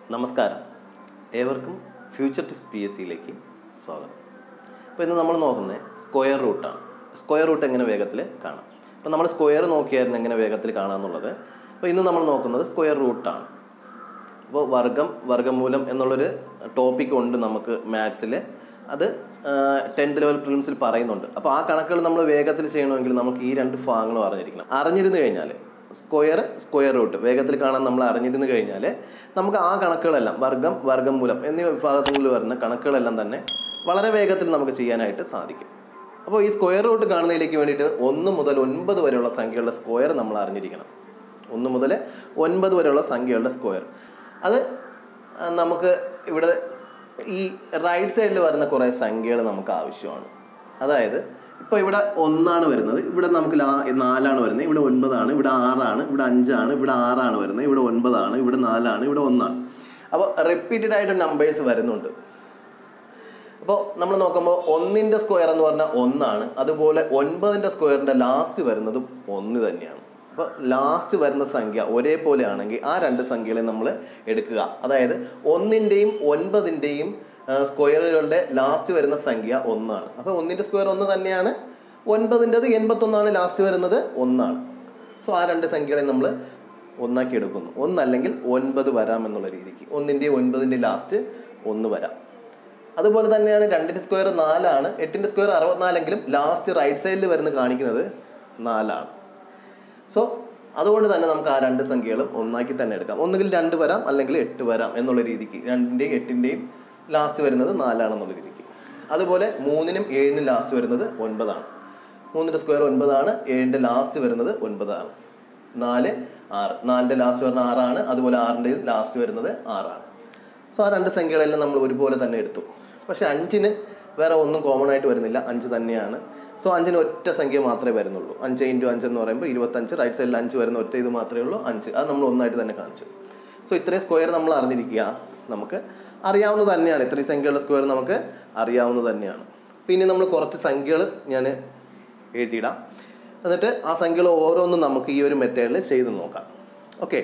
നമസ്കാരം, ഏവർക്കും future tips PSCയിലേക്ക് സ്വാഗതം. അപ്പോൾ ഇന്ന് നമ്മൾ നോക്കുന്നത് സ്ക്വയർ റൂട്ടാണ്. സ്ക്വയർ റൂട്ട് എങ്ങനെ വേഗത്തിൽ കാണാം. അപ്പോൾ നമ്മൾ സ്ക്വയർ നോക്കിയായിരുന്നു എങ്ങനെ വേഗത്തിൽ കാണാമെന്നുള്ളത്. അപ്പോൾ ഇന്ന് നമ്മൾ നോക്കുന്നത് സ്ക്വയർ റൂട്ടാണ്. അപ്പോൾ വർഗ്ഗമൂലം എന്നുള്ളൊരു ടോപ്പിക് ഉണ്ട് നമുക്ക് മാത്സിൽ. അത് 10th ലെവൽ പ്രിലിംസിൽ പറയുന്നുണ്ട്. അപ്പോൾ ആ കണക്കുകൾ നമ്മൾ വേഗത്തിൽ ചെയ്യണമെങ്കിൽ നമുക്ക് ഈ രണ്ട് ഭാഗങ്ങളും അറിഞ്ഞിരുന്നു കഴിഞ്ഞാൽ സ്ക്വയർ റൂട്ട് വേഗത്തിൽ കാണാൻ നമ്മൾ അറിഞ്ഞിരുന്നു കഴിഞ്ഞാൽ നമുക്ക് ആ കണക്കുകളെല്ലാം വർഗ്ഗമൂലം എന്നീ വിഭാഗത്തിൽ വരുന്ന കണക്കുകളെല്ലാം തന്നെ വളരെ വേഗത്തിൽ നമുക്ക് ചെയ്യാനായിട്ട് സാധിക്കും. അപ്പോൾ ഈ സ്ക്വയർ റൂട്ട് കാണുന്നതിലേക്ക് വേണ്ടിയിട്ട് 1 മുതൽ 9 വരെയുള്ള സംഖ്യകളുടെ സ്ക്വയർ നമ്മൾ അറിഞ്ഞിരിക്കണം. 1 മുതൽ 9 വരെയുള്ള സംഖ്യകളുടെ സ്ക്വയർ അത് നമുക്ക് ഇവിടെ ഈ റൈറ്റ് സൈഡിൽ വരുന്ന കുറേ സംഖ്യകൾ നമുക്ക് ആവശ്യമാണ്. അതായത് ഇപ്പോൾ ഇവിടെ 1 വരുന്നത്, ഇവിടെ നമുക്ക് 4 വരുന്നത്, ഇവിടെ 9, ഇവിടെ 6, ഇവിടെ 5, ഇവിടെ 6 വരുന്നത്, ഇവിടെ 9, ഇവിടെ 4, ഇവിടെ 1. അപ്പോൾ റിപ്പീറ്റഡ് ആയിട്ട് നമ്പേഴ്സ് വരുന്നുണ്ട്. അപ്പോൾ നമ്മൾ നോക്കുമ്പോൾ 1ന്റെ സ്ക്വയർ എന്ന് പറഞ്ഞാൽ 1, അതുപോലെ 9ന്റെ സ്ക്വയറിൻ്റെ ലാസ്റ്റ് വരുന്നതും 1 തന്നെയാണ്. അപ്പോൾ ലാസ്റ്റ് വരുന്ന സംഖ്യ ഒരേപോലെ ആണെങ്കിൽ ആ രണ്ട് സംഖ്യകളെ നമ്മൾ എടുക്കുക. അതായത് 1ന്റെയും 9ന്റെയും സ്ക്വയറുകളുടെ ലാസ്റ്റ് വരുന്ന സംഖ്യ 1. അപ്പോൾ 1ന്റെ സ്ക്വയർ 1 തന്നെയാണ്, 9ൻ്റെത് 81 ലാസ്റ്റ് വരുന്നത് 1. സോ ആ രണ്ട് സംഖ്യകളെ നമ്മൾ ഒന്നാക്കി എടുക്കുന്നു. 1 അല്ലെങ്കിൽ 9 വരാം എന്നുള്ള രീതിക്ക് 1ന്റെയും 9ന്റെയും ലാസ്റ്റ് 1 വരാം. അതുപോലെ തന്നെയാണ് 2ന്റെ സ്ക്വയർ 4, 8ന്റെ സ്ക്വയർ 64 ലാസ്റ്റ് റൈറ്റ് സൈഡിൽ വരുന്ന കാണിക്കുന്നത് 4. സോ അതുകൊണ്ട് തന്നെ നമുക്ക് ആ രണ്ട് സംഖ്യകളും ഒന്നാക്കി തന്നെ എടുക്കാം. ഒന്നുകിൽ 2 വരാം, അല്ലെങ്കിൽ 8 വരാം എന്നുള്ള രീതിക്ക്. 2ന്റെയും 8ന്റെയും ലാസ്റ്റ് വരുന്നത് 4 എന്നുള്ള രീതിക്ക്. അതുപോലെ 3നും 7നും ലാസ്റ്റ് വരുന്നത് 9. 3ന്റെ സ്ക്വയർ 9, 7ന്റെ ലാസ്റ്റ് വരുന്നത് 9. 4, 6, 4ന്റെ ലാസ്റ്റ് വരുന്നത് 6, അതുപോലെ 6ന്റെ ലാസ്റ്റ് വരുന്നത് 6. സോ ആ രണ്ട് സംഖ്യകളെല്ലാം നമ്മൾ ഒരുപോലെ തന്നെ എടുത്തു. പക്ഷെ 5ന് വേറെ ഒന്നും കോമൺ ആയിട്ട് വരുന്നില്ല, 5 തന്നെയാണ്. സോ 5ന് ഒറ്റ സംഖ്യ മാത്രമേ വരുന്നുള്ളൂ. 5 × 5 എന്ന് പറയുമ്പോൾ 25. റൈറ്റ് സൈഡിൽ 5 വരുന്ന ഒറ്റ ഇത് മാത്രമേ ഉള്ളൂ, 5. അത് നമ്മൾ ഒന്നായിട്ട് തന്നെ കാണിച്ചു. സോ ഇത്രയും സ്ക്വയർ നമ്മൾ അറിഞ്ഞിരിക്കുക. നമുക്ക് അറിയാവുന്നത് തന്നെയാണ്, ഇത്രയും സംഖ്യകളുടെ സ്ക്വയർ നമുക്ക് അറിയാവുന്നത് തന്നെയാണ്. പിന്നെ നമ്മൾ കുറച്ച് സംഖ്യകൾ ഞാൻ എഴുതിയിടാം. എന്നിട്ട് ആ സംഖ്യകൾ ഓരോന്നും നമുക്ക് ഈ ഒരു മെത്തേഡിൽ ചെയ്ത് നോക്കാം. ഓക്കെ,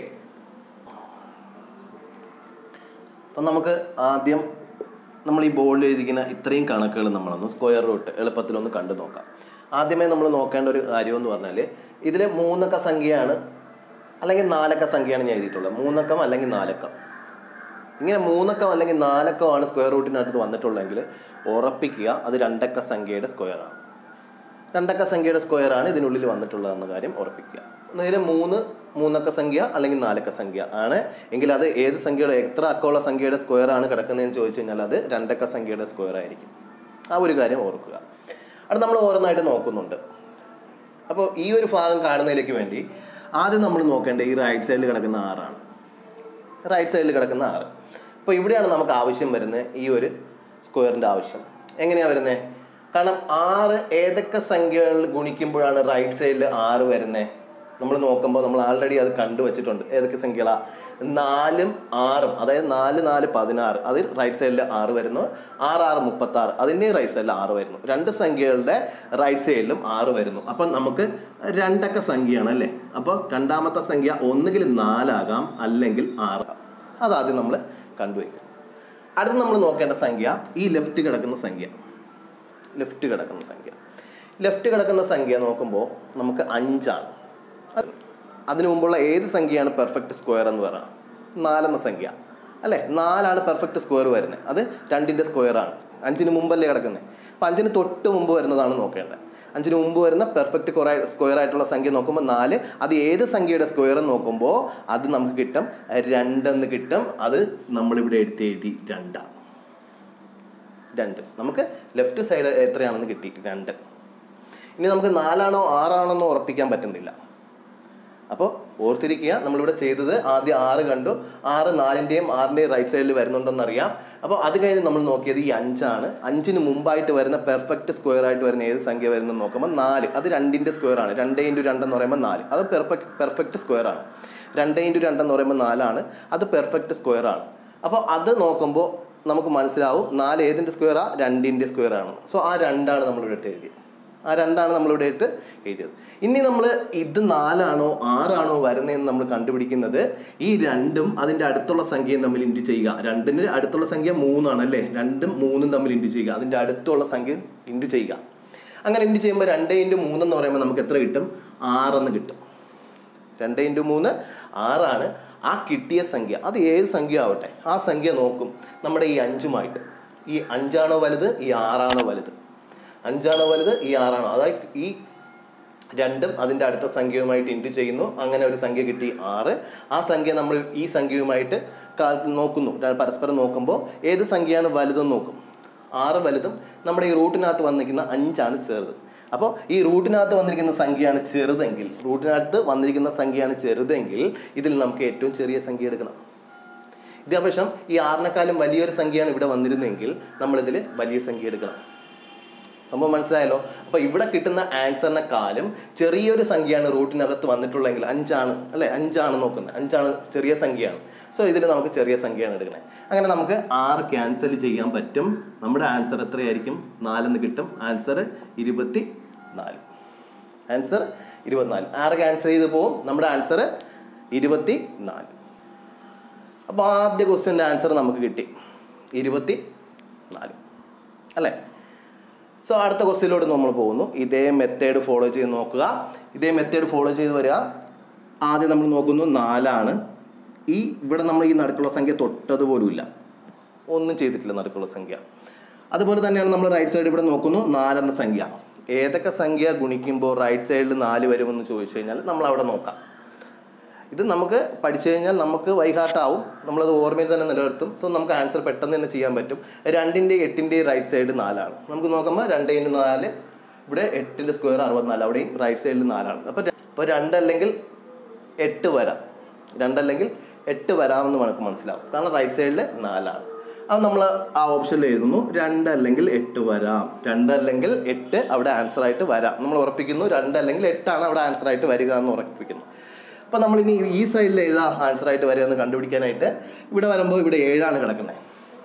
അപ്പം നമുക്ക് ആദ്യം നമ്മൾ ഈ ബോർഡിൽ എഴുതിക്കുന്ന ഇത്രയും കണക്കുകൾ നമ്മളൊന്ന് സ്ക്വയർ റൂട്ട് എളുപ്പത്തിലൊന്ന് കണ്ടു നോക്കാം. ആദ്യമേ നമ്മൾ നോക്കേണ്ട ഒരു കാര്യം എന്ന് പറഞ്ഞാൽ ഇതിൽ 3 അക്ക സംഖ്യയാണ് അല്ലെങ്കിൽ 4 അക്ക സംഖ്യയാണ് ഞാൻ എഴുതിയിട്ടുള്ളത്. 3 അക്കം അല്ലെങ്കിൽ 4 അക്കം. ഇങ്ങനെ 3 അക്കം അല്ലെങ്കിൽ 4 അക്കമാണ് സ്ക്വയർ റൂട്ടിനകത്ത് വന്നിട്ടുള്ളതെങ്കിൽ ഉറപ്പിക്കുക അത് 2 അക്ക സംഖ്യയുടെ സ്ക്വയറാണ്. 2 അക്ക സംഖ്യയുടെ സ്ക്വയറാണ് ഇതിനുള്ളിൽ വന്നിട്ടുള്ളതെന്ന കാര്യം ഉറപ്പിക്കുക. ഇതിൽ 3 അക്ക സംഖ്യ അല്ലെങ്കിൽ 4 അക്ക സംഖ്യ ആണ് എങ്കിൽ അത് ഏത് സംഖ്യയുടെ എത്ര അക്കമുള്ള സംഖ്യയുടെ സ്ക്വയർ ആണ് കിടക്കുന്നതെന്ന് ചോദിച്ചു കഴിഞ്ഞാൽ അത് 2 അക്ക സംഖ്യയുടെ സ്ക്വയർ ആയിരിക്കും. ആ ഒരു കാര്യം ഓർക്കുക. അത് നമ്മൾ ഓരോന്നായിട്ട് നോക്കുന്നുണ്ട്. അപ്പോൾ ഈ ഒരു ഭാഗം കാണുന്നതിലേക്ക് വേണ്ടി ആദ്യം നമ്മൾ നോക്കേണ്ടത് ഈ റൈറ്റ് സൈഡിൽ കിടക്കുന്ന 6 ആണ്. റൈറ്റ് സൈഡിൽ കിടക്കുന്ന 6. അപ്പോൾ ഇവിടെയാണ് നമുക്ക് ആവശ്യം വരുന്നത് ഈ ഒരു സ്ക്വയറിൻ്റെ ആവശ്യം. എങ്ങനെയാണ് വരുന്നത്? കാരണം 6 ഏതൊക്കെ സംഖ്യകൾ ഗുണിക്കുമ്പോഴാണ് റൈറ്റ് സൈഡിൽ 6 വരുന്നത്? നമ്മൾ നോക്കുമ്പോൾ നമ്മൾ ആൾറെഡി അത് കണ്ടുവച്ചിട്ടുണ്ട്. ഏതൊക്കെ സംഖ്യകളാണ്? 4ഉം 6ഉം. അതായത് 4, 4, 16. അതിൽ റൈറ്റ് സൈഡിൽ 6 വരുന്നു. 6, 6, 36. അതിൻ്റെ റൈറ്റ് സൈഡിൽ 6 വരുന്നു. രണ്ട് സംഖ്യകളുടെ റൈറ്റ് സൈഡിലും 6 വരുന്നു. അപ്പം നമുക്ക് 2 അക്ക സംഖ്യയാണ് അല്ലേ. അപ്പോൾ രണ്ടാമത്തെ സംഖ്യ ഒന്നുകിൽ 4 ആകാം അല്ലെങ്കിൽ 6 ആകാം. അതാദ്യം നമ്മൾ കണ്ടുവയ്ക്കും. അടുത്ത് നമ്മൾ നോക്കേണ്ട സംഖ്യ ഈ ലെഫ്റ്റ് കിടക്കുന്ന സംഖ്യ നോക്കുമ്പോൾ നമുക്ക് 5 ആണ്. അതിനു മുമ്പുള്ള ഏത് സംഖ്യയാണ് പെർഫെക്റ്റ് സ്ക്വയർ എന്ന് പറയാം? 4 എന്ന സംഖ്യ അല്ലേ. 4 പെർഫെക്റ്റ് സ്ക്വയർ വരുന്നത്. അത് 2ന്റെ സ്ക്വയറാണ്. 5ന് മുമ്പല്ലേ കിടക്കുന്നത്. അപ്പം 5ന് തൊട്ട് മുമ്പ് വരുന്നതാണ് നോക്കേണ്ടത്. 5ന് മുമ്പ് വരുന്ന പെർഫെക്റ്റ് സ്ക്വയർ ആയിട്ടുള്ള സംഖ്യ നോക്കുമ്പോൾ 4. അത് ഏത് സംഖ്യയുടെ സ്ക്വയർ നോക്കുമ്പോൾ അത് നമുക്ക് കിട്ടും 2 എന്ന് കിട്ടും. അത് നമ്മളിവിടെ എഴുതി 2 ആണ്. 2 നമുക്ക് ലെഫ്റ്റ് സൈഡ് എത്രയാണെന്ന് കിട്ടി? 2. ഇനി നമുക്ക് 4 ആണോ 6 ആണോ എന്ന് ഉറപ്പിക്കാൻ പറ്റുന്നില്ല. അപ്പോൾ ഓർത്തിരിക്കുക, നമ്മളിവിടെ ചെയ്തത് ആദ്യം 6 കണ്ടു. 6 4ന്റെയും 6ന്റെയും റൈറ്റ് സൈഡിൽ വരുന്നുണ്ടെന്ന് അറിയാം. അപ്പോൾ അത് കഴിഞ്ഞ് നമ്മൾ നോക്കിയത് ഈ 5 ആണ്. 5ന് മുമ്പായിട്ട് വരുന്ന പെർഫെക്റ്റ് സ്ക്വയർ ആയിട്ട് വരുന്ന ഏത് സംഖ്യ വരുന്നെന്ന് നോക്കുമ്പോൾ 4. അത് 2ന്റെ സ്ക്വയർ ആണ്. 2 × 2 എന്ന് പറയുമ്പോൾ 4. അത് പെർഫെക്റ്റ് സ്ക്വയർ ആണ്. 2 × 2 എന്ന് പറയുമ്പോൾ 4 ആണ്. അത് പെർഫെക്റ്റ് സ്ക്വയർ ആണ്. അപ്പോൾ അത് നോക്കുമ്പോൾ നമുക്ക് മനസ്സിലാവും 4 ഏതിൻ്റെ സ്ക്വയറാണ്? 2ന്റെ സ്ക്വയർ ആണ്. സോ ആ 2 ആണ് നമ്മളിവിടെ എഴുതിയത്. ആ 2 നമ്മളിവിടെ എടുത്ത് എഴുതിയത്. ഇനി നമ്മൾ ഇത് 4 ആണോ 6 ആണോ വരുന്നതെന്ന് നമ്മൾ കണ്ടുപിടിക്കുന്നത് ഈ 2ഉം അതിൻ്റെ അടുത്തുള്ള സംഖ്യയും തമ്മിൽ ഇൻറ്റു ചെയ്യുക. 2ന് അടുത്തുള്ള സംഖ്യ 3 ആണ് അല്ലേ, 2ഉം 3ഉം തമ്മിൽ ഇൻറ്റു ചെയ്യുക, അതിൻ്റെ അടുത്തുള്ള സംഖ്യ ഇൻറ്റു ചെയ്യുക. അങ്ങനെ ഇൻറ്റു ചെയ്യുമ്പോൾ 2 × 3 എന്ന് പറയുമ്പോൾ നമുക്ക് എത്ര കിട്ടും? 6 എന്ന് കിട്ടും. 2 × 3 6 ആണ്. ആ കിട്ടിയ സംഖ്യ അത് ഏത് സംഖ്യ ആവട്ടെ, ആ സംഖ്യ നോക്കും നമ്മുടെ ഈ 5ഉമായിട്ട്. ഈ 5 ആണോ വലുത്, ഈ 6 ആണോ വലുത്? 5 ആണോ വലുത്, ഈ 6 ആണോ? അതായത് ഈ 2ഉം അതിൻ്റെ അടുത്ത സംഖ്യയുമായിട്ട് ഇൻറ്റു ചെയ്യുന്നു. അങ്ങനെ ഒരു സംഖ്യ കിട്ടി 6. ആ സംഖ്യ നമ്മൾ ഈ സംഖ്യയുമായിട്ട് നോക്കുന്നു, പരസ്പരം നോക്കുമ്പോൾ ഏത് സംഖ്യയാണ് വലുതെന്ന് നോക്കും. 6 വലുതും നമ്മുടെ ഈ റൂട്ടിനകത്ത് വന്നിരിക്കുന്ന 5 ആണ് ചെറുത്. അപ്പോൾ ഈ റൂട്ടിനകത്ത് വന്നിരിക്കുന്ന സംഖ്യയാണ് ചെറുതെങ്കിൽ ഇതിൽ നമുക്ക് ഏറ്റവും ചെറിയ സംഖ്യ എടുക്കണം. ഇതേ പക്ഷം ഈ 6നേക്കാളും വലിയൊരു സംഖ്യയാണ് ഇവിടെ വന്നിരുന്നെങ്കിൽ നമ്മളിതിൽ വലിയ സംഖ്യ എടുക്കണം. സംഭവം മനസ്സിലായല്ലോ? അപ്പോൾ ഇവിടെ കിട്ടുന്ന ആൻസറിനെക്കാളും ചെറിയൊരു സംഖ്യയാണ് റൂട്ടിനകത്ത് വന്നിട്ടുള്ളതെങ്കിൽ 5 ആണ് അല്ലേ, 5 ആണ് നോക്കുന്നത്, 5 ആണ് ചെറിയ സംഖ്യയാണ്. സോ ഇതിൽ നമുക്ക് ചെറിയ സംഖ്യയാണ് എടുക്കുന്നത്. അങ്ങനെ നമുക്ക് 6 ക്യാൻസൽ ചെയ്യാൻ പറ്റും. നമ്മുടെ ആൻസർ എത്രയായിരിക്കും? 4 എന്ന് കിട്ടും. ആൻസർ 24. ആൻസർ 24. 6 ക്യാൻസൽ ചെയ്ത് പോവും. നമ്മുടെ ആൻസർ 24. അപ്പോൾ ആദ്യ ക്വസ്റ്റ്യൻ്റെ ആൻസർ നമുക്ക് കിട്ടി 24 അല്ലേ. സോ അടുത്ത ക്വസ്റ്റ്യനിലോട്ട് നമ്മൾ പോകുന്നു. ഇതേ മെത്തേഡ് ഫോളോ ചെയ്ത് നോക്കുക. ഇതേ മെത്തേഡ് ഫോളോ ചെയ്ത് വരിക. ആദ്യം നമ്മൾ നോക്കുന്നു 4 ആണ്. ഇവിടെ നമ്മൾ ഈ നടുക്കുള്ള സംഖ്യ തൊട്ടതുപോലുമില്ല, ഒന്നും ചെയ്തിട്ടില്ല നടുക്കുള്ള സംഖ്യ. അതുപോലെ തന്നെയാണ് നമ്മൾ റൈറ്റ് സൈഡ് ഇവിടെ നോക്കുന്നു 4 എന്ന സംഖ്യ. ഏതൊക്കെ സംഖ്യ ഗുണിക്കുമ്പോൾ റൈറ്റ് സൈഡിൽ 4 വരുമെന്ന് ചോദിച്ചു കഴിഞ്ഞാൽ നമ്മൾ അവിടെ നോക്കാം. ഇത് നമുക്ക് പഠിച്ചു കഴിഞ്ഞാൽ നമുക്ക് വൈഹാർട്ടാവും, നമ്മളത് ഓർമ്മയിൽ തന്നെ നിലനിർത്തും. സോ നമുക്ക് ആൻസർ പെട്ടെന്ന് തന്നെ ചെയ്യാൻ പറ്റും. 2ൻ്റെയും 8ൻ്റെയും റൈറ്റ് സൈഡ് 4 ആണ്. നമുക്ക് നോക്കുമ്പോൾ 2 × 4 ഇവിടെ 8ൻ്റെ സ്ക്വയർ 64, അവിടെയും റൈറ്റ് സൈഡിൽ 4 ആണ്. അപ്പോൾ 2 അല്ലെങ്കിൽ 8 വരാം, 2 അല്ലെങ്കിൽ 8 വരാമെന്ന് നമുക്ക് മനസ്സിലാവും, കാരണം റൈറ്റ് സൈഡിൽ 4 ആണ്. അത് നമ്മൾ ആ ഓപ്ഷനിൽ എഴുതുന്നു 2 അല്ലെങ്കിൽ 8 വരാം. 2 അല്ലെങ്കിൽ 8 അവിടെ ആൻസറായിട്ട് വരാം. നമ്മൾ ഉറപ്പിക്കുന്നു 2 അല്ലെങ്കിൽ 8 ആണ് അവിടെ ആൻസറായിട്ട് വരിക എന്ന് ഉറപ്പിക്കുന്നു. അപ്പോൾ നമ്മളിനി ഈ സൈഡിൽ ഏതാ ആൻസറായിട്ട് വരിക എന്ന് കണ്ടുപിടിക്കാനായിട്ട് ഇവിടെ വരുമ്പോൾ ഇവിടെ 7 ആണ് കിടക്കുന്നത്.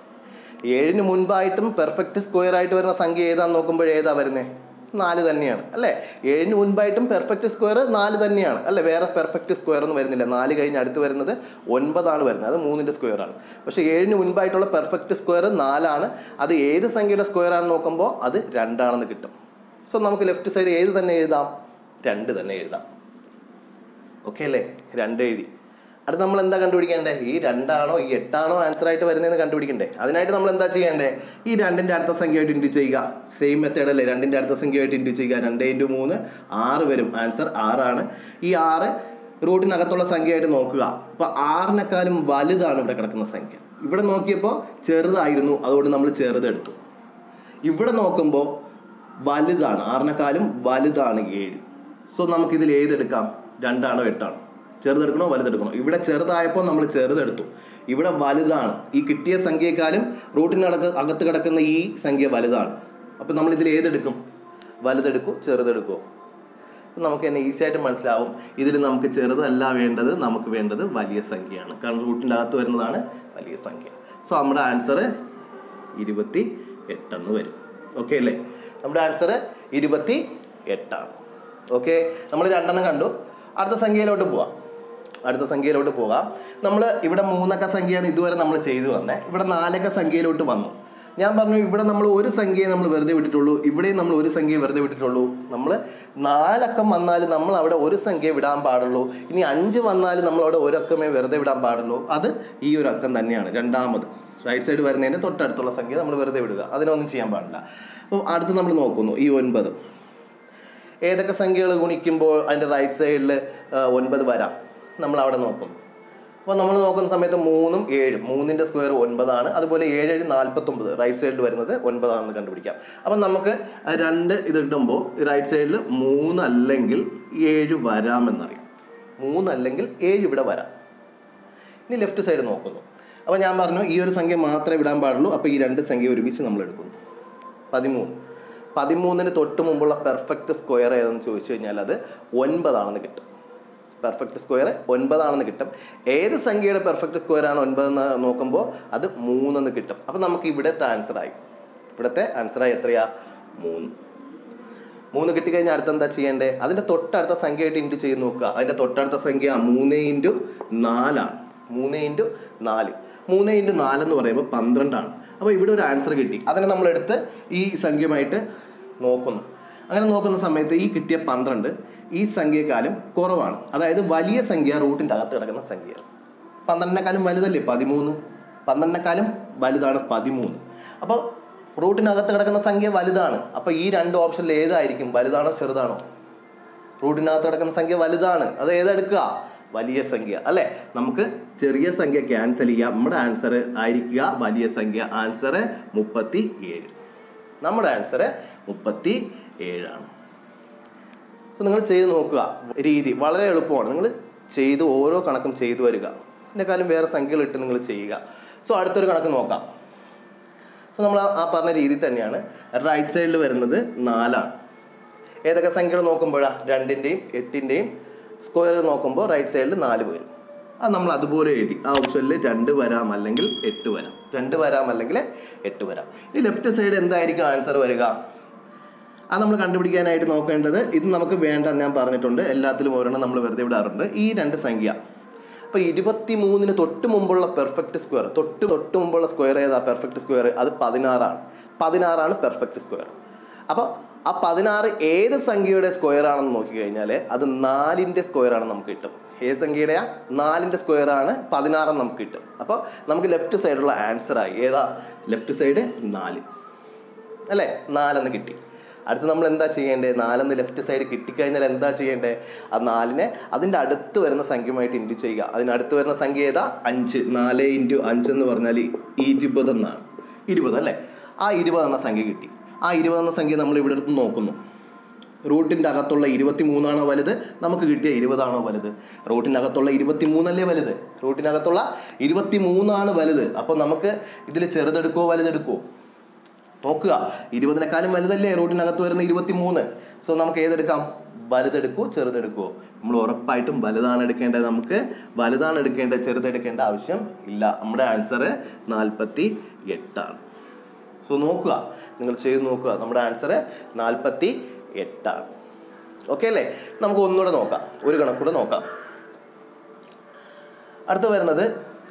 7ന് മുൻപായിട്ടും പെർഫെക്റ്റ് സ്ക്വയർ ആയിട്ട് വരുന്ന സംഖ്യ ഏതാന്ന് നോക്കുമ്പോൾ ഏതാ വരുന്നത്? 4 തന്നെയാണ് അല്ലേ. 7ന് മുൻപായിട്ടും പെർഫെക്റ്റ് സ്ക്വയർ 4 തന്നെയാണ് അല്ലേ. വേറെ പെർഫെക്റ്റ് സ്ക്വയർ ഒന്നും വരുന്നില്ല. 4 കഴിഞ്ഞ് അടുത്ത് വരുന്നത് 9 ആണ് വരുന്നത്, അത് 3ൻ്റെ സ്ക്വയർ ആണ്. പക്ഷേ 7ന് മുൻപായിട്ടുള്ള പെർഫെക്റ്റ് സ്ക്വയർ 4 ആണ്. അത് ഏത് സംഖ്യയുടെ സ്ക്വയർ ആണെന്ന് നോക്കുമ്പോൾ അത് 2 ആണെന്ന് കിട്ടും. സോ നമുക്ക് ലെഫ്റ്റ് സൈഡ് ഏത് തന്നെ എഴുതാം? 2 തന്നെ എഴുതാം. ഓക്കെ അല്ലേ, 2 എഴുതി. അടുത്ത് നമ്മൾ എന്താ കണ്ടുപിടിക്കേണ്ടത്? ഈ 2 ആണോ ഈ 8 ആണോ ആൻസറായിട്ട് വരുന്നതെന്ന് കണ്ടുപിടിക്കണ്ടേ. അതിനായിട്ട് നമ്മൾ എന്താ ചെയ്യേണ്ടത്? ഈ 2ൻ്റെ അടുത്ത സംഖ്യയായിട്ട് ഇൻറ്റു ചെയ്യുക. സെയിം മെത്തേഡ് അല്ലേ, 2ൻ്റെ അടുത്ത സംഖ്യയായിട്ട് ഇൻറ്റു ചെയ്യുക. 2 × 3 6 വരും. ആൻസർ 6 ആണ്. ഈ 6 റൂട്ടിനകത്തുള്ള സംഖ്യയായിട്ട് നോക്കുക. അപ്പോൾ 6നേക്കാളും വലുതാണ് ഇവിടെ കിടക്കുന്ന സംഖ്യ. ഇവിടെ നോക്കിയപ്പോൾ ചെറുതായിരുന്നു, അതുകൊണ്ട് നമ്മൾ ചെറുതെടുത്തു. ഇവിടെ നോക്കുമ്പോൾ വലുതാണ്, 6നേക്കാളും വലുതാണ് 7. സോ നമുക്കിതിൽ ഏതെടുക്കാം? 2 ആണോ 8 ആണോ? ചെറുതെടുക്കണോ വലുതെടുക്കണോ? ഇവിടെ ചെറുതായപ്പോൾ നമ്മൾ ചെറുതെടുത്തു. ഇവിടെ വലുതാണ്. ഈ കിട്ടിയ സംഖ്യയെക്കാളും അകത്ത് കിടക്കുന്ന ഈ സംഖ്യ വലുതാണ്. അപ്പം നമ്മൾ ഇതിൽ ഏതെടുക്കും? വലുതെടുക്കൂ ചെറുതെടുക്കുമോ? നമുക്ക് തന്നെ ഈസി ആയിട്ട് മനസ്സിലാവും. ഇതിൽ നമുക്ക് ചെറുതല്ല വേണ്ടത്, നമുക്ക് വേണ്ടത് വലിയ സംഖ്യയാണ്. കാരണം റൂട്ടിൻ്റെ അകത്ത് വരുന്നതാണ് വലിയ സംഖ്യ. സോ നമ്മുടെ ആൻസർ 28 എന്ന് വരും. ഓക്കെ അല്ലേ? നമ്മുടെ ആൻസർ 28 ആണ്. ഓക്കെ, നമ്മൾ 2 കണ്ടു. അടുത്ത സംഖ്യയിലോട്ട് പോകാം. നമ്മൾ ഇവിടെ 3 സംഖ്യയാണ് ഇതുവരെ നമ്മൾ ചെയ്തു വന്നത്. ഇവിടെ 4 സംഖ്യയിലോട്ട് വന്നു. ഞാൻ പറഞ്ഞു ഇവിടെ നമ്മൾ ഒരു സംഖ്യയെ നമ്മൾ വെറുതെ വിട്ടിട്ടുള്ളൂ, ഇവിടെയും നമ്മൾ ഒരു സംഖ്യയെ വെറുതെ വിട്ടിട്ടുള്ളൂ. നമ്മൾ 4 വന്നാലും നമ്മൾ അവിടെ ഒരു സംഖ്യ വിടാൻ പാടുള്ളൂ. ഇനി 5 വന്നാലും നമ്മൾ അവിടെ ഒരു അക്കമേ വെറുതെ വിടാൻ പാടുള്ളൂ. അത് ഈ ഒരു അക്കം തന്നെയാണ്. രണ്ടാമത് റൈറ്റ് സൈഡ് വരുന്നതിൻ്റെ തൊട്ടടുത്തുള്ള സംഖ്യ നമ്മൾ വെറുതെ വിടുക, അതിനൊന്നും ചെയ്യാൻ പാടില്ല. അപ്പോൾ അടുത്ത് നമ്മൾ നോക്കുന്നു ഈ 9. ഏതൊക്കെ സംഖ്യകൾ ഗുണിക്കുമ്പോൾ അതിൻ്റെ റൈറ്റ് സൈഡിൽ 9 വരാം, നമ്മൾ അവിടെ നോക്കും. അപ്പോൾ നമ്മൾ നോക്കുന്ന സമയത്ത് 3ഉം 7ഉം 3ൻ്റെ സ്ക്വയർ 9 ആണ്. അതുപോലെ 7 7 49 റൈറ്റ് സൈഡിൽ വരുന്നത് 9 ആണെന്ന് കണ്ടുപിടിക്കാം. അപ്പം നമുക്ക് 2 ഇത് ഇടുമ്പോൾ റൈറ്റ് സൈഡിൽ 3 അല്ലെങ്കിൽ 7 വരാമെന്നറിയാം. 3 അല്ലെങ്കിൽ 7 ഇവിടെ വരാം. ഇനി ലെഫ്റ്റ് സൈഡ് നോക്കുന്നു. അപ്പോൾ ഞാൻ പറഞ്ഞു ഈ ഒരു സംഖ്യ മാത്രമേ വിടാൻ പാടുള്ളൂ. അപ്പോൾ ഈ 2 സംഖ്യ ഒരുമിച്ച് നമ്മൾ എടുക്കുന്നു. 13ന് തൊട്ട് മുമ്പുള്ള പെർഫെക്റ്റ് സ്ക്വയർ ഏതെന്ന് ചോദിച്ചു കഴിഞ്ഞാൽ അത് 9 ആണെന്ന് കിട്ടും. പെർഫെക്റ്റ് സ്ക്വയർ 9 ആണെന്ന് കിട്ടും. ഏത് സംഖ്യയുടെ പെർഫെക്റ്റ് സ്ക്വയർ ആണ് 9 എന്ന് നോക്കുമ്പോൾ അത് 3 എന്ന് കിട്ടും. അപ്പം നമുക്ക് ഇവിടുത്തെ ആൻസറായി എത്രയാ? 3. 3 കിട്ടിക്കഴിഞ്ഞാൽ അടുത്ത എന്താ ചെയ്യേണ്ടത്? അതിൻ്റെ തൊട്ടടുത്ത സംഖ്യയായിട്ട് ഇൻറ്റു ചെയ്ത് നോക്കുക. അതിൻ്റെ തൊട്ടടുത്ത സംഖ്യ 3 × 4 ആണ്. 3 × 4 3 × 4 എന്ന് പറയുമ്പോൾ 12 ആണ്. അപ്പോൾ ഇവിടെ ഒരു ആൻസർ കിട്ടി. അതിനെ നമ്മളെടുത്ത് ഈ സംഖ്യയുമായിട്ട് നോക്കുന്നു. അങ്ങനെ നോക്കുന്ന സമയത്ത് ഈ കിട്ടിയ 12 ഈ സംഖ്യയെക്കാളും കുറവാണ്. അതായത് വലിയ സംഖ്യ റൂട്ടിൻ്റെ അകത്ത് കിടക്കുന്ന സംഖ്യയാണ്. 12-നെക്കാളും വലുതല്ലേ 13? 12-നെക്കാളും വലുതാണ് 13. അപ്പോൾ റൂട്ടിനകത്ത് കിടക്കുന്ന സംഖ്യ വലുതാണ്. അപ്പോൾ ഈ 2 ഓപ്ഷനിൽ ഏതായിരിക്കും? വലുതാണോ ചെറുതാണോ? റൂട്ടിനകത്ത് കിടക്കുന്ന സംഖ്യ വലുതാണ്. അത് ഏതെടുക്കുക? വലിയ സംഖ്യ അല്ലേ? നമുക്ക് ചെറിയ സംഖ്യ ക്യാൻസൽ ചെയ്യാം. നമ്മുടെ ആൻസർ ആയിരിക്കുക വലിയ സംഖ്യ. ആൻസർ 37. നമ്മുടെ ആൻസർ 37 ആണ്. സോ നിങ്ങൾ ചെയ്ത് നോക്കുക. രീതി വളരെ എളുപ്പമാണ്. നിങ്ങൾ ചെയ്ത് ഓരോ കണക്കും ചെയ്തു വരിക. ഇതിനേക്കാളും വേറെ സംഖ്യകൾ ഇട്ട് നിങ്ങൾ ചെയ്യുക. സോ അടുത്തൊരു കണക്ക് നോക്കാം. സോ നമ്മൾ ആ പറഞ്ഞ രീതി തന്നെയാണ്. റൈറ്റ് സൈഡിൽ വരുന്നത് 4 ആണ്. ഏതൊക്കെ സംഖ്യകൾ നോക്കുമ്പോഴാണ്? 2-ൻ്റെയും 8-ൻ്റെയും സ്ക്വയർ നോക്കുമ്പോൾ റൈറ്റ് സൈഡിൽ 4 വരും. അത് നമ്മൾ അതുപോലെ എഴുതി. ആ ഓപ്ഷനിൽ 2 വരാം, അല്ലെങ്കിൽ 8 വരാം. 2 വരാം, അല്ലെങ്കിൽ 8 വരാം. ഈ ലെഫ്റ്റ് സൈഡ് എന്തായിരിക്കും ആൻസർ വരിക? അത് നമ്മൾ കണ്ടുപിടിക്കാനായിട്ട് നോക്കേണ്ടത്, ഇത് നമുക്ക് വേണ്ട ഞാൻ പറഞ്ഞിട്ടുണ്ട്. എല്ലാത്തിലും ഒരെണ്ണം നമ്മൾ വെറുതെ വിടാറുണ്ട്. ഈ 2 സംഖ്യ. അപ്പോൾ 23-ന് തൊട്ട് മുമ്പുള്ള പെർഫെക്റ്റ് സ്ക്വയർ, തൊട്ട് മുമ്പുള്ള സ്ക്വയർ ഏതാ പെർഫെക്റ്റ് സ്ക്വയർ? അത് 16 ആണ്. 16 ആണ് പെർഫെക്റ്റ് സ്ക്വയർ. അപ്പോൾ ആ 16 ഏത് സംഖ്യയുടെ സ്ക്വയർ ആണെന്ന് നോക്കിക്കഴിഞ്ഞാൽ അത് 4-ൻ്റെ സ്ക്വയർ ആണെന്ന് നമുക്ക് കിട്ടും. ഏത് സംഖ്യയുടെയാ? 4-ൻ്റെ സ്ക്വയർ ആണ് 16 നമുക്ക് കിട്ടും. അപ്പോൾ നമുക്ക് ലെഫ്റ്റ് സൈഡുള്ള ആൻസറായി. ഏതാ? ലെഫ്റ്റ് സൈഡ് 4 അല്ലേ? 4 കിട്ടി. അടുത്ത് നമ്മൾ എന്താ ചെയ്യേണ്ടത്? 4 ലെഫ്റ്റ് സൈഡ് കിട്ടിക്കഴിഞ്ഞാൽ എന്താ ചെയ്യേണ്ടത്? ആ 4-നെ അതിൻ്റെ അടുത്ത് വരുന്ന സംഖ്യയുമായിട്ട് ഇൻറ്റു ചെയ്യുക. അതിനടുത്ത് വരുന്ന സംഖ്യ ഏതാ? 5. 4 × 5 എന്ന് പറഞ്ഞാൽ 20 എന്നാണ്. 20 അല്ലേ? ആ 20 എന്ന സംഖ്യ കിട്ടി. ആ 20 എന്ന സംഖ്യ നമ്മൾ ഇവിടെ അടുത്ത് നോക്കുന്നു. റൂട്ടിൻ്റെ അകത്തുള്ള 23 ആണോ വലുത്? നമുക്ക് കിട്ടിയ 20 ആണോ വലുത്? റൂട്ടിനകത്തുള്ള 23 അല്ലേ വലുത്? റൂട്ടിനകത്തുള്ള 23 ആണ് വലുത്. അപ്പോൾ നമുക്ക് ഇതിൽ ചെറുതെടുക്കുമോ വലുതെടുക്കുമോ നോക്കുക. 20-നെക്കാളും വലുതല്ലേ റൂട്ടിനകത്ത് വരുന്ന 23. സോ നമുക്ക് ഏതെടുക്കാം? വലുതെടുക്കുമോ ചെറുതെടുക്കുമോ? നമ്മൾ ഉറപ്പായിട്ടും വലുതാണ് എടുക്കേണ്ടത്. നമുക്ക് വലുതാണ് എടുക്കേണ്ടത്, ചെറുതെടുക്കേണ്ട ആവശ്യം ഇല്ല. നമ്മുടെ ആൻസർ 48 ആണ്. സോ നോക്കുക, നിങ്ങൾ ചെയ്ത് നോക്കുക. നമ്മുടെ ആൻസർ 48 ആണ്. ഓക്കെ അല്ലേ? നമുക്ക് ഒന്നുകൂടെ നോക്കാം, ഒരു കണക്കൂടെ നോക്കാം. അടുത്ത് വരുന്നത്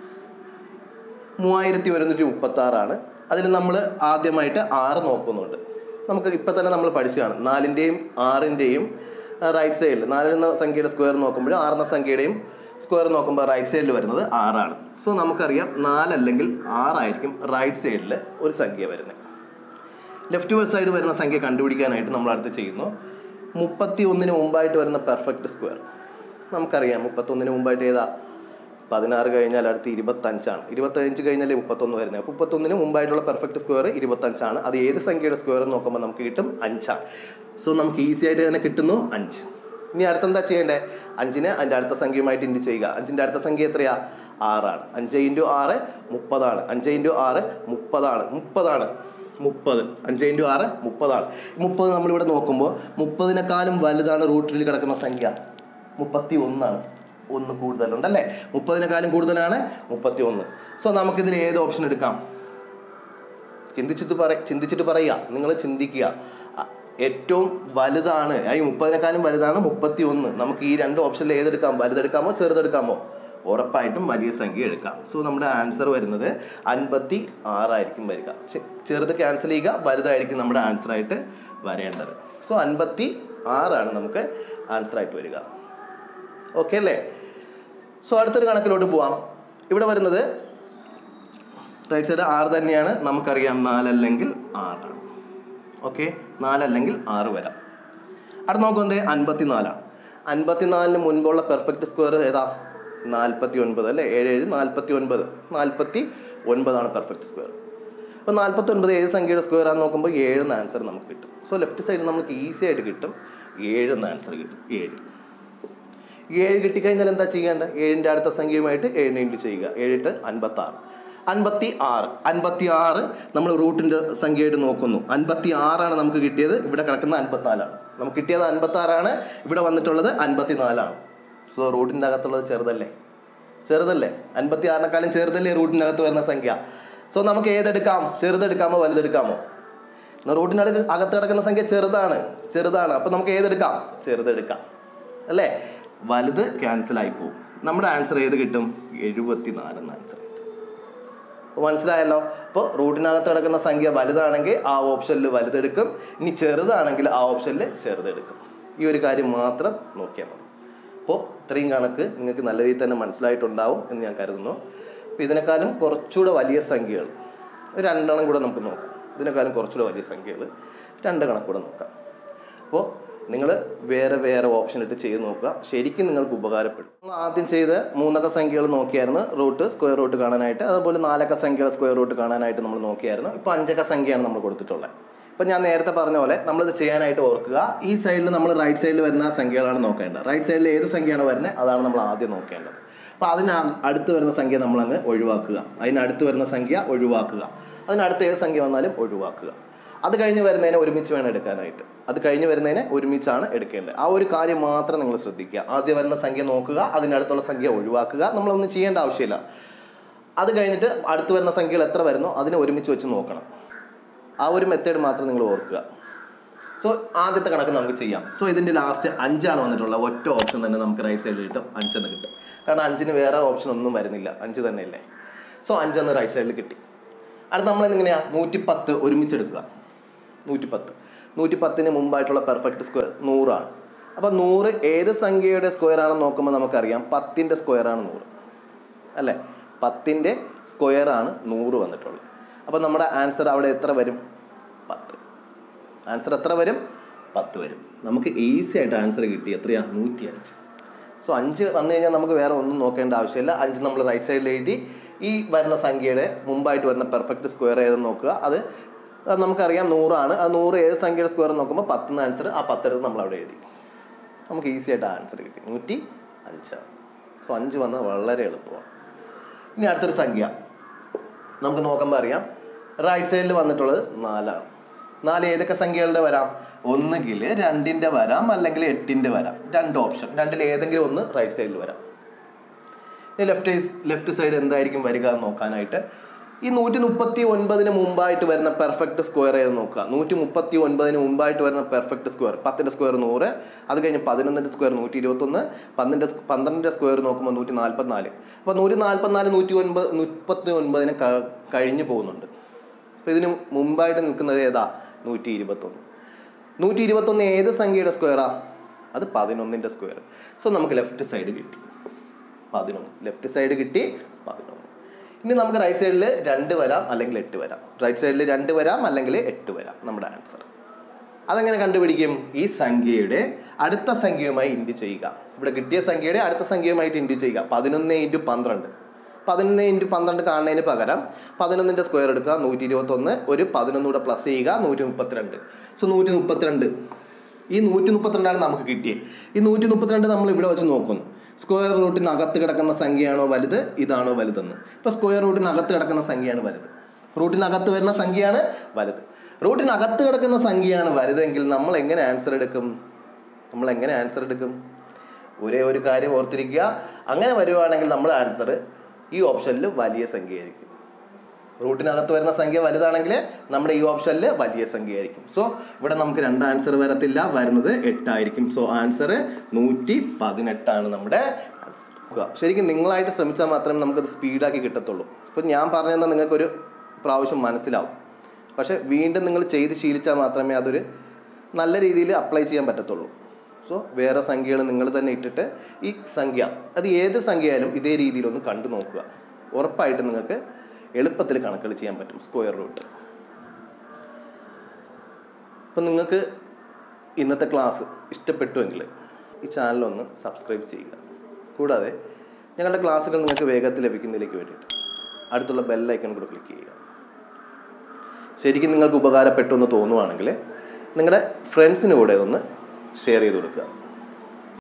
3136 ആണ്. അതിൽ നമ്മൾ ആദ്യമായിട്ട് 6 നോക്കുന്നുണ്ട്. നമുക്ക് ഇപ്പം തന്നെ നമ്മൾ പഠിച്ചതാണ്. 4-ൻ്റെയും 6-ൻ്റെയും റൈറ്റ് സൈഡിൽ 4 എന്ന സംഖ്യയുടെ സ്ക്വയർ നോക്കുമ്പോൾ 6 എന്ന സംഖ്യയുടെയും സ്ക്വയർ നോക്കുമ്പോൾ റൈറ്റ് സൈഡിൽ വരുന്നത് 6 ആണ്. സോ നമുക്കറിയാം 4 അല്ലെങ്കിൽ 6 ആയിരിക്കും റൈറ്റ് സൈഡിൽ ഒരു സംഖ്യ വരുന്നത്. ലെഫ്റ്റ് സൈഡ് വരുന്ന സംഖ്യ കണ്ടുപിടിക്കാനായിട്ട് നമ്മൾ അടുത്ത് ചെയ്യുന്നു. 31-ന് മുമ്പായിട്ട് വരുന്ന പെർഫെക്റ്റ് സ്ക്വയർ നമുക്കറിയാം. 31-ന് മുമ്പായിട്ട് ഏതാ? 16 കഴിഞ്ഞാൽ അടുത്ത് 25 ആണ്. 25 കഴിഞ്ഞാൽ 31 വരുന്നത്. അപ്പോൾ 31-ന് മുമ്പായിട്ടുള്ള പെർഫെക്റ്റ് സ്ക്വയർ 25 ആണ്. അത് ഏത് സംഖ്യയുടെ സ്ക്വയർ നോക്കുമ്പോൾ നമുക്ക് കിട്ടും? 5 ആണ്. സോ നമുക്ക് ഈസി ആയിട്ട് തന്നെ കിട്ടുന്നു 5. ഇനി അടുത്തെന്താ ചെയ്യേണ്ടത്? 5-നെ അതിൻ്റെ അടുത്ത സംഖ്യയുമായിട്ട് ഇൻറ്റു ചെയ്യുക. 5-ൻ്റെ അടുത്ത സംഖ്യ എത്രയാ? 6 ആണ്. 5 × 6 30 ആണ്. 5 × 6 30 ആണ്. 30 ആണ്. 30. 5 × 6 30 ആണ്. 30 നമ്മളിവിടെ നോക്കുമ്പോൾ 30-നെക്കാളും വലുതാണ് റൂട്ടിൽ കിടക്കുന്ന സംഖ്യ. 31 ആണ്. 1 കൂടുതലുണ്ടല്ലേ? 30-നെക്കാളും കൂടുതലാണ് 31. സോ നമുക്കിതിൽ ഏത് ഓപ്ഷൻ എടുക്കാം? ചിന്തിച്ചിട്ട് പറയുക. നിങ്ങൾ ചിന്തിക്കുക. ഏറ്റവും വലുതാണ്, ഈ 30-നെക്കാളും വലുതാണ് 31. നമുക്ക് ഈ 2 ഓപ്ഷനിൽ ഏതെടുക്കാം? വലുതെടുക്കാമോ ചെറുതെടുക്കാമോ? ഉറപ്പായിട്ടും വലിയ സംഖ്യ എടുക്കാം. സോ നമ്മുടെ ആൻസർ വരുന്നത് 56 ആയിരിക്കും വരിക. ചെറുത് ക്യാൻസൽ ചെയ്യുക, വലുതായിരിക്കും നമ്മുടെ ആൻസറായിട്ട് വരേണ്ടത്. സോ 56 ആണ് നമുക്ക് ആൻസറായിട്ട് വരിക. ഓക്കെ അല്ലേ? സോ അടുത്തൊരു കണക്കിലോട്ട് പോവാം. ഇവിടെ വരുന്നത് റൈറ്റ് സൈഡ് 6 തന്നെയാണ്. നമുക്കറിയാം 4 അല്ലെങ്കിൽ 6 ആണ്. ഓക്കെ, 4 അല്ലെങ്കിൽ 6 വരാം. അടുത്ത് നോക്കുന്നത് 54 ആണ്. 54-ന് മുൻപുള്ള പെർഫെക്റ്റ് സ്ക്വയർ ഏതാ? 49 അല്ലേ? 7 49. 49 ആണ് പെർഫെക്റ്റ് സ്ക്വയർ. അപ്പോൾ 49 ഏത് സംഖ്യയുടെ സ്ക്വയർ ആണെന്ന് നോക്കുമ്പോൾ 7 എന്ന ആൻസർ നമുക്ക് കിട്ടും. സോ ലെഫ്റ്റ് സൈഡ് നമുക്ക് ഈസി ആയിട്ട് കിട്ടും. 7 എന്ന ആൻസർ കിട്ടും. 7 കിട്ടിക്കഴിഞ്ഞാൽ എന്താ ചെയ്യേണ്ടത്? 7-ൻ്റെ അടുത്ത സംഖ്യയുമായിട്ട് 7-നെ ഇൻറ്റു ചെയ്യുക. 7 × 56. 56 നമ്മൾ റൂട്ടിൻ്റെ സംഖ്യയായിട്ട് നോക്കുന്നു. 56 ആണ് നമുക്ക് കിട്ടിയത്. ഇവിടെ കിടക്കുന്ന 54 ആണ്. നമുക്ക് കിട്ടിയത് 56 ആണ്. ഇവിടെ വന്നിട്ടുള്ളത് 54 ആണ്. സോ റൂട്ടിൻ്റെ അകത്തുള്ളത് ചെറുതല്ലേ? 56-നെക്കാളും ചെറുതല്ലേ റൂട്ടിൻ്റെ അകത്ത് വരുന്ന സംഖ്യ? സോ നമുക്ക് ഏതെടുക്കാം? ചെറുതെടുക്കാമോ വലുതെടുക്കാമോ? എന്നാൽ റൂട്ടിനകത്ത് അകത്ത് കിടക്കുന്ന സംഖ്യ ചെറുതാണ്. അപ്പോൾ നമുക്ക് ഏതെടുക്കാം? ചെറുതെടുക്കാം അല്ലേ? വലുത് ക്യാൻസലായി പോകും. നമ്മുടെ ആൻസർ ഏത് കിട്ടും? 74 എന്ന ആൻസർ കിട്ടും. അപ്പോൾ മനസ്സിലായല്ലോ. അപ്പോൾ റൂട്ടിനകത്ത് കിടക്കുന്ന സംഖ്യ വലുതാണെങ്കിൽ ആ ഓപ്ഷനിൽ വലുതെടുക്കും, ഇനി ചെറുതാണെങ്കിൽ ആ ഓപ്ഷനിൽ ചെറുതെടുക്കും. ഈ ഒരു കാര്യം മാത്രം നോക്കിയാൽ മതി. അപ്പോൾ ഇത്രയും കണക്ക് നിങ്ങൾക്ക് നല്ല രീതിയിൽ തന്നെ മനസ്സിലായിട്ടുണ്ടാവും എന്ന് ഞാൻ കരുതുന്നു. അപ്പോൾ ഇതിനേക്കാളും കുറച്ചുകൂടെ വലിയ സംഖ്യകൾ 2 എണ്ണം കൂടെ നമുക്ക് നോക്കാം. ഇതിനേക്കാളും കുറച്ചുകൂടെ വലിയ സംഖ്യകൾ 2 കണക്കൂടെ നോക്കാം. അപ്പോൾ നിങ്ങൾ വേറെ ഓപ്ഷൻ ഇട്ട് ചെയ്ത് നോക്കുക. ശരിക്കും നിങ്ങൾക്ക് ഉപകാരപ്പെടും. നമ്മൾ ആദ്യം ചെയ്ത് 3 അക്ക സംഖ്യകൾ നോക്കിയായിരുന്നു സ്ക്വയർ റൂട്ട് കാണാനായിട്ട്. അതുപോലെ 4 അക്ക സംഖ്യയുടെ സ്ക്വയർ റൂട്ട് കാണാനായിട്ട് നമ്മൾ നോക്കിയായിരുന്നു. ഇപ്പോൾ 5 അക്ക സംഖ്യയാണ് നമ്മൾ കൊടുത്തിട്ടുള്ളത്. അപ്പോൾ ഞാൻ നേരത്തെ പറഞ്ഞ പോലെ നമ്മളിത് ചെയ്യാനായിട്ട് ഓർക്കുക. ഈ സൈഡിൽ നമ്മൾ റൈറ്റ് സൈഡിൽ വരുന്ന സംഖ്യകളാണ് നോക്കേണ്ടത്. റൈറ്റ് സൈഡിൽ ഏത് സംഖ്യയാണ് വരുന്നത് അതാണ് നമ്മൾ ആദ്യം നോക്കേണ്ടത്. അപ്പോൾ അടുത്ത് വരുന്ന സംഖ്യ നമ്മളങ്ങ് ഒഴിവാക്കുക. അതിനടുത്ത് വരുന്ന സംഖ്യ ഒഴിവാക്കുക. അതിനടുത്ത് ഏത് സംഖ്യ വന്നാലും ഒഴിവാക്കുക. അത് കഴിഞ്ഞ് വരുന്നതിനെ ഒരുമിച്ച് വേണം എടുക്കാനായിട്ട്. അത് കഴിഞ്ഞ് വരുന്നതിനെ ഒരുമിച്ചാണ് എടുക്കേണ്ടത്. ആ ഒരു കാര്യം മാത്രം നിങ്ങൾ ശ്രദ്ധിക്കുക. ആദ്യം വരുന്ന സംഖ്യ നോക്കുക, അതിനടുത്തുള്ള സംഖ്യ ഒഴിവാക്കുക. നമ്മളൊന്നും ചെയ്യേണ്ട ആവശ്യമില്ല. അത് കഴിഞ്ഞിട്ട് അടുത്ത് വരുന്ന സംഖ്യകൾ എത്ര വരുന്നോ അതിനെ ഒരുമിച്ച് വെച്ച് നോക്കണം. ആ ഒരു മെത്തേഡ് മാത്രം നിങ്ങൾ ഓർക്കുക. സോ ആദ്യത്തെ കണക്ക് നമുക്ക് ചെയ്യാം. സോ ഇതിൻ്റെ ലാസ്റ്റ് 5 വന്നിട്ടുള്ളത്. ഒറ്റ ഓപ്ഷൻ തന്നെ നമുക്ക് റൈറ്റ് സൈഡിൽ കിട്ടും, 5 എന്ന് കിട്ടും. കാരണം 5 വേറെ ഓപ്ഷൻ ഒന്നും വരുന്നില്ല, 5 തന്നെയല്ലേ. സോ 5 റൈറ്റ് സൈഡിൽ കിട്ടി. അടുത്ത് നമ്മളെങ്ങനെയാണ് 110 ഒരുമിച്ചെടുക്കുക. 110 മുമ്പായിട്ടുള്ള പെർഫെക്റ്റ് സ്ക്വയർ 100 ആണ്. അപ്പോൾ 100 ഏത് സംഖ്യയുടെ സ്ക്വയർ ആണെന്ന് നോക്കുമ്പോൾ നമുക്കറിയാം 10ൻ്റെ സ്ക്വയറാണ് 100 അല്ലേ. 10ൻ്റെ സ്ക്വയറാണ് 100 വന്നിട്ടുള്ളത്. അപ്പോൾ നമ്മുടെ ആൻസർ അവിടെ എത്ര വരും? 10. ആൻസർ എത്ര വരും? 10 വരും. നമുക്ക് ഈസി ആയിട്ട് ആൻസർ കിട്ടി. എത്രയാണ്? 105. സോ 5 വന്നു കഴിഞ്ഞാൽ നമുക്ക് വേറെ ഒന്നും നോക്കേണ്ട ആവശ്യമില്ല. 5 നമ്മൾ റൈറ്റ് സൈഡിൽ എഴുതി. ഈ വരുന്ന സംഖ്യയുടെ മുമ്പായിട്ട് വരുന്ന പെർഫെക്റ്റ് സ്ക്വയർ ഏതെന്ന് നോക്കുക. അത് നമുക്കറിയാം 100 ആണ്. ആ 100 ഏത് സംഖ്യയുടെ സ്ക്വയർ നോക്കുമ്പോൾ 10 ആൻസർ. ആ 10 എടുത്ത് നമ്മൾ അവിടെ എഴുതി. നമുക്ക് ഈസി ആയിട്ട് ആൻസർ കിട്ടി. 105. സോ 5 വന്നാൽ വളരെ എളുപ്പമാണ്. ഇനി അടുത്തൊരു സംഖ്യ നമുക്ക് നോക്കുമ്പോൾ അറിയാം. റൈറ്റ് സൈഡിൽ വന്നിട്ടുള്ളത് 4 ആണ്. 4 ഏതൊക്കെ സംഖ്യകളുടെ വരാം? ഒന്നുകിൽ 2ൻ്റെ വരാം, അല്ലെങ്കിൽ 8ൻ്റെ വരാം. 2 ഓപ്ഷൻ. 2ൽ ഏതെങ്കിലും ഒന്ന് റൈറ്റ് സൈഡിൽ വരാം. ലെഫ്റ്റ് സൈഡ് എന്തായിരിക്കും വരിക എന്ന് നോക്കാനായിട്ട് ഈ 139 മുമ്പായിട്ട് വരുന്ന പെർഫെക്റ്റ് സ്ക്വയർ ഏത് നോക്കുക. 139 മുമ്പായിട്ട് വരുന്ന പെർഫെക്റ്റ് സ്ക്വയർ 10ൻ്റെ സ്ക്വയർ 100. അത് കഴിഞ്ഞ് 11ൻ്റെ സ്ക്വയർ 121. 12ൻ്റെ സ്ക്വയർ നോക്കുമ്പോൾ 144. അപ്പോൾ 144 139 കഴിഞ്ഞ് പോകുന്നുണ്ട്. അപ്പോൾ ഇതിന് മുമ്പായിട്ട് നിൽക്കുന്നത് ഏതാ? 121 ഏത് സംഖ്യയുടെ സ്ക്വയറാ? അത് 11ൻ്റെ സ്ക്വയർ. സോ നമുക്ക് ലെഫ്റ്റ് സൈഡ് കിട്ടി 11. ലെഫ്റ്റ് സൈഡ് കിട്ടി 11. ഇനി നമുക്ക് റൈറ്റ് സൈഡിൽ 2 വരാം, അല്ലെങ്കിൽ 8 വരാം. റൈറ്റ് സൈഡിൽ 2 വരാം, അല്ലെങ്കിൽ 8 വരാം നമ്മുടെ ആൻസർ. അതെങ്ങനെ കണ്ടുപിടിക്കും? ഈ സംഖ്യയുടെ അടുത്ത സംഖ്യയുമായി ഇൻറ്റു ചെയ്യുക. ഇവിടെ കിട്ടിയ സംഖ്യയുടെ അടുത്ത സംഖ്യയുമായിട്ട് ഇൻറ്റു ചെയ്യുക. 11 × 12. 11 × 12 കാണുന്നതിന് പകരം 11ൻ്റെ സ്ക്വയർ എടുക്കുക. 121. ഒരു 11 കൂടെ പ്ലസ് ചെയ്യുക. 132. സോ 132. ഈ 132 നമുക്ക് കിട്ടിയത്. ഈ 132 നമ്മൾ ഇവിടെ വെച്ച് നോക്കുന്നു. സ്ക്വയർ റൂട്ടിനകത്ത് കിടക്കുന്ന സംഖ്യയാണോ വലുത്, ഇതാണോ വലുതെന്ന്. ഇപ്പോൾ സ്ക്വയർ റൂട്ടിനകത്ത് കിടക്കുന്ന സംഖ്യയാണ് വലുത്. റൂട്ടിനകത്ത് വരുന്ന സംഖ്യയാണ് വലുത്. റൂട്ടിനകത്ത് കിടക്കുന്ന സംഖ്യയാണ് വലുതെങ്കിൽ നമ്മൾ എങ്ങനെ ആൻസർ എടുക്കും? ഒരേ ഒരു കാര്യം ഓർത്തിരിക്കുക. അങ്ങനെ വരുവാണെങ്കിൽ നമ്മുടെ ആൻസർ ഈ ഓപ്ഷനിൽ വലിയ സംഖ്യയായിരിക്കും. റൂട്ടിനകത്ത് വരുന്ന സംഖ്യ വലുതാണെങ്കിൽ നമ്മുടെ ഈ ഓപ്ഷനിൽ വലിയ സംഖ്യയായിരിക്കും. സോ ഇവിടെ നമുക്ക് 2 ആൻസർ വരത്തില്ല, വരുന്നത് 8 ആയിരിക്കും. സോ ആൻസർ 118 നമ്മുടെ ആൻസർ. ശരിക്കും നിങ്ങളായിട്ട് ശ്രമിച്ചാൽ മാത്രമേ നമുക്കത് സ്പീഡാക്കി കിട്ടത്തുള്ളൂ. ഇപ്പം ഞാൻ പറഞ്ഞു തന്നാൽ നിങ്ങൾക്കൊരു പ്രാവശ്യം മനസ്സിലാവും. പക്ഷേ വീണ്ടും നിങ്ങൾ ചെയ്ത് ശീലിച്ചാൽ മാത്രമേ അതൊരു നല്ല രീതിയിൽ അപ്ലൈ ചെയ്യാൻ പറ്റത്തുള്ളൂ. സോ വേറെ സംഖ്യകൾ നിങ്ങൾ തന്നെ ഇട്ടിട്ട് ഈ സംഖ്യ അത് ഏത് സംഖ്യയായാലും ഇതേ രീതിയിലൊന്ന് കണ്ടു നോക്കുക. ഉറപ്പായിട്ട് നിങ്ങൾക്ക് എളുപ്പത്തിൽ കണക്കുകൾ ചെയ്യാൻ പറ്റും. Square root. അപ്പം നിങ്ങൾക്ക് ഇന്നത്തെ ക്ലാസ് ഇഷ്ടപ്പെട്ടുവെങ്കിൽ ഈ ചാനലൊന്ന് സബ്സ്ക്രൈബ് ചെയ്യുക. കൂടാതെ ഞങ്ങളുടെ ക്ലാസ്സുകൾ നിങ്ങൾക്ക് വേഗത്തിൽ ലഭിക്കുന്നതിലേക്ക് വേണ്ടിയിട്ട് അടുത്തുള്ള ബെല്ലൈക്കൺ കൂടെ ക്ലിക്ക് ചെയ്യുക. ശരിക്കും നിങ്ങൾക്ക് ഉപകാരപ്പെട്ടു എന്ന് തോന്നുവാണെങ്കിൽ നിങ്ങളുടെ ഫ്രണ്ട്സിന് കൂടെ ഒന്ന് ഷെയർ ചെയ്ത് കൊടുക്കുക.